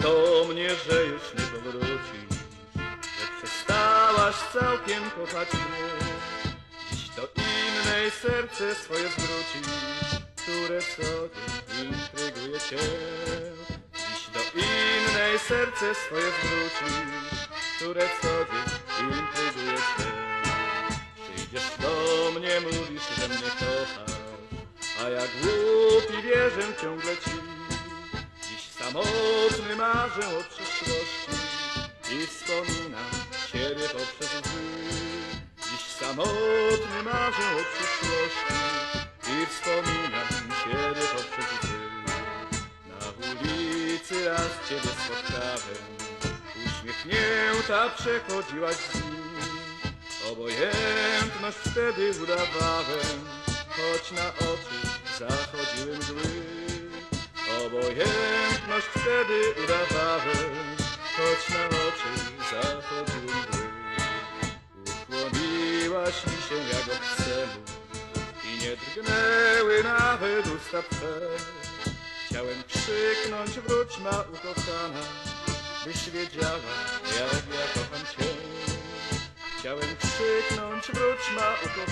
do mnie, że już nie powrócisz, że przestałaś całkiem kochać mnie. Dziś do innej serce swoje zwrócisz, które co dzień intryguje cię. Dziś do innej serce swoje zwrócisz, które co dzień intryguje cię. Przyjdziesz do mnie, mówisz, że mnie kochasz, a jak głupi wierzę ciągle ci. Dziś samotny marzę o przyszłości i wspominam ciebie poprzez łzy. Dziś samotny marzę o przyszłości i wspominam ciebie poprzez łzy. Na ulicy raz ciebie spotkałem, uśmiechnięta przechodziłaś z nim. Obojętność wtedy udawałem, choć na oczy zachodziły mgły. Obojętność wtedy udawałem, choć na oczy zachodziły mgły. Ukłoniłaś mi się jak obcemu i nie drgnęły nawet usta twe. Chciałem krzyknąć, wróć ma ukochana, byś wiedziała, jak ja kocham cię. Chciałem krzyknąć, wróć ma ukochana,